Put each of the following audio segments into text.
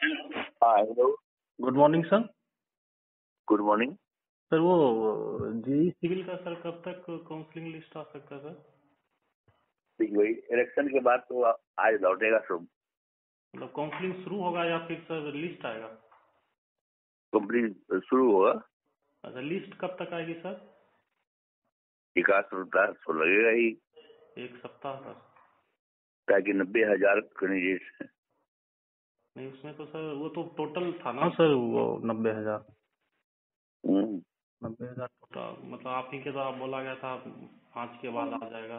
हाँ hello. Good morning sir. Good morning. Sir वो J E civil का सर कब तक काउंसलिंग लिस्ट आ सकता है सर? ठीक भाई, इलेक्शन के बाद तो आज लौटेगा सब। मतलब काउंसलिंग शुरू होगा या फिर सर लिस्ट आएगा? कंप्लीट शुरू होगा। अच्छा, लिस्ट कब तक आएगी सर? विकास होता तो लगेगा ही, एक सप्ताह सर? ताकि 90,000 कैंडिडेट हैं। नहीं, उसमें तो सर वो तो टोटल था ना सर, वो 90,000। 90,000 टोटल, मतलब आप ही के द्वारा बोला गया था 5 के बाद आ जाएगा।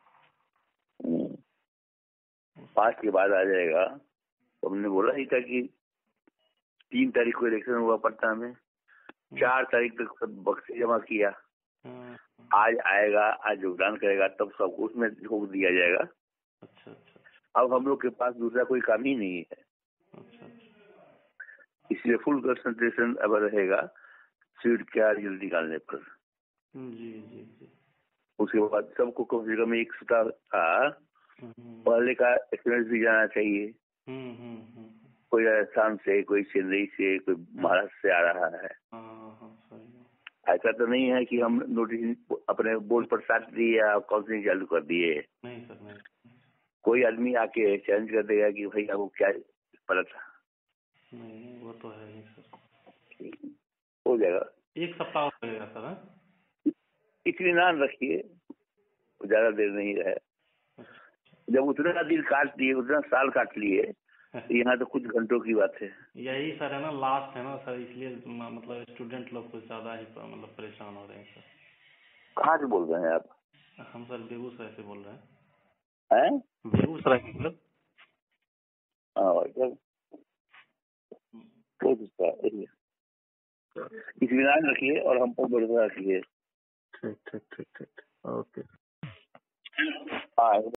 5 के बाद आ जाएगा। तो हमने बोला ही था कि 3 तारीख को इलेक्शन हुआ पटना में, 4 तारीख तक सब बक्से जमा किया। आज आएगा, आज योगदान करेगा, तब सबको उसमें झोंक दिया जाएगा। अच्छा अच्छा। अब हम लोग के पास दूसरा कोई काम ही नहीं है। अच्छा अच्छा। इसलिए फुल कंसंट्रेशन अब रहेगा सीट का रिजल्ट निकालने पर। जी जी जी। उसके बाद सबको कम से कम एक सप्ताह का पहले का एक्सपीरियंस भी जाना चाहिए। कोई राजस्थान से, कोई चेन्नई से, कोई महाराष्ट्र से आ रहा है। ऐसा तो नहीं है कि हम नोटिस अपने बोर्ड पर साथ दिए या काउंसलिंग चालू कर दिए। नहीं सर, नहीं। कोई आदमी आके चैलेंज कर देगा कि भाई आपको क्या पता था। नहीं, वो तो है ही सर। हो जाएगा। एक सप्ताह और लगेगा सर? हाँ, इत्मीनान रखिए, ज्यादा देर नहीं रहे। जब उतना दिन काट लिए, उतना साल काट लिए, यहाँ तो कुछ घंटों की बात है। यही सर है ना, लास्ट है ना सर, इसलिए मतलब स्टूडेंट लोग कुछ ज्यादा ही मतलब परेशान हो रहे हैं सर। कहाँ से बोल रहे हैं आप? हम सर बेगूसराय से बोल रहे हैं। हैं? बेगूसराय मतलब? इत्मीनान रखिए और हम पर भरोसा रखिए। ठीक ठीक ठीक ठीक, ओके। हाँ।